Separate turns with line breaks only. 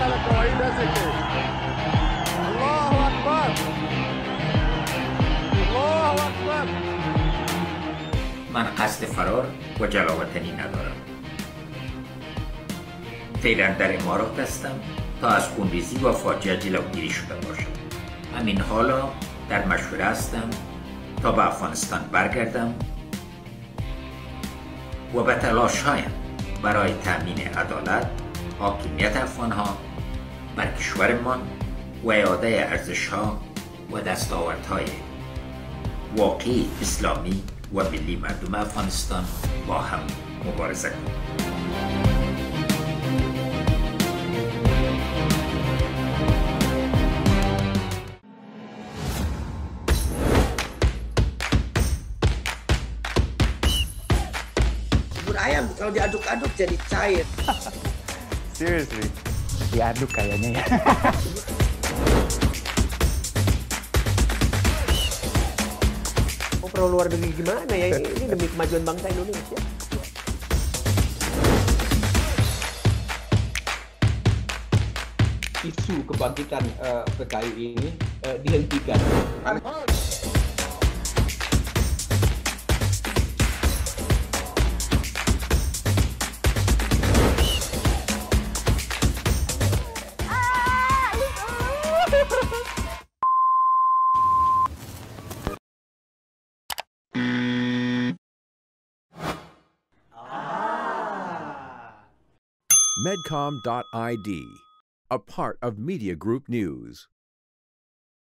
على قواعد ذكي. الله أكبر. الله أكبر.
من قصد فرار و جلاوطنی ندارم. فعلا در امارات هستم تا از خونریزی و فاجعه جلوگیری شده باشد. همین حالا در مشوره هستم تا به افغانستان برگردم و به تلاش‌هایم برای تأمین عدالت، حاکمیت افغان‌ها بر کشورمان و اعاده ارزش‌ها و دستاوردهای واقعی اسلامی و ملی مردم افغانستان با هم مبارزه کنیم.
Ayam kalau diaduk-aduk jadi cair.
Seriously?
Diaduk kayaknya ya.
Mau perlu luar negeri gimana ya? Ini demi kemajuan bangsa Indonesia.
Isu kebangkitan PKI ini dihentikan.
Medcom.id, a part of Media Group News.